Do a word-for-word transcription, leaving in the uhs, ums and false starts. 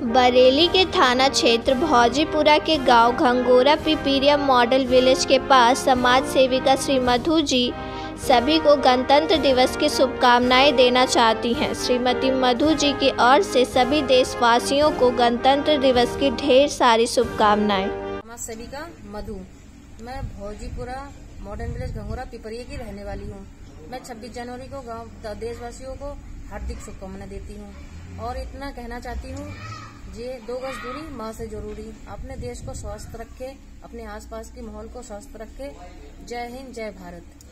बरेली के थाना क्षेत्र भौजीपुरा के गांव घंगोरा पिपरिया मॉडल विलेज के पास समाज सेविका श्री मधु जी सभी को गणतंत्र दिवस की शुभकामनाएं देना चाहती हैं। श्रीमती मधु जी की ओर से सभी देशवासियों को गणतंत्र दिवस की ढेर सारी शुभकामनाएं। समाज सेविका मधु, मैं भौजीपुरा मॉडर्न विलेज घंगोरा पिपरिया की रहने वाली हूँ। मैं छब्बीस जनवरी को गाँव देशवासियों को हार्दिक शुभकामनाएं देती हूँ और इतना कहना चाहती हूँ, ये दो गज दूरी माँ से जरूरी। अपने देश को स्वस्थ रखे, अपने आसपास के माहौल को स्वस्थ रखे। जय हिंद, जय भारत।